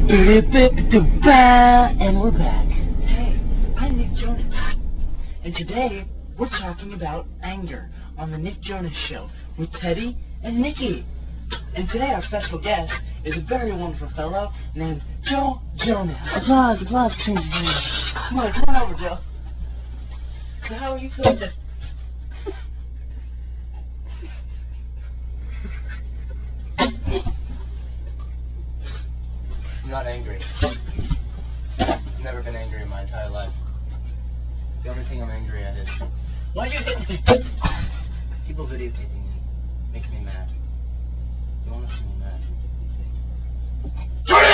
And we're back. Hey, I'm Nick Jonas, and today we're talking about anger on the Nick Jonas Show with Teddy and Nikki. And today our special guest is a very wonderful fellow named Joe Jonas. Applause, applause. Come on over, Joe. So how are you feeling today? I'm not angry. I've never been angry in my entire life. The only thing I'm angry at is... Why'd you hit me? People videotaping me makes me mad. You wanna see me mad?